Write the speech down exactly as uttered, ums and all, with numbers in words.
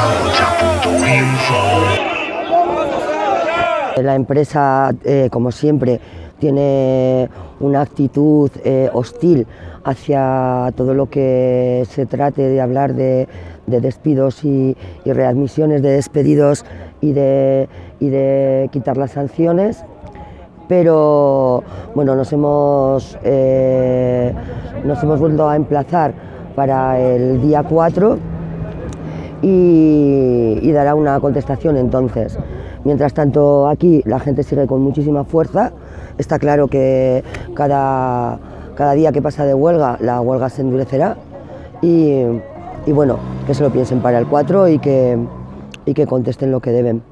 La empresa, eh, como siempre, tiene una actitud eh, hostil hacia todo lo que se trate de hablar de, de despidos y, y readmisiones de despedidos y de, y de quitar las sanciones, pero bueno, nos hemos, eh, nos hemos vuelto a emplazar para el día cuatro y, y dará una contestación entonces. Mientras tanto, aquí la gente sigue con muchísima fuerza. Está claro que cada, cada día que pasa de huelga, la huelga se endurecerá y, y bueno, que se lo piensen para el cuatro y que, y que contesten lo que deben.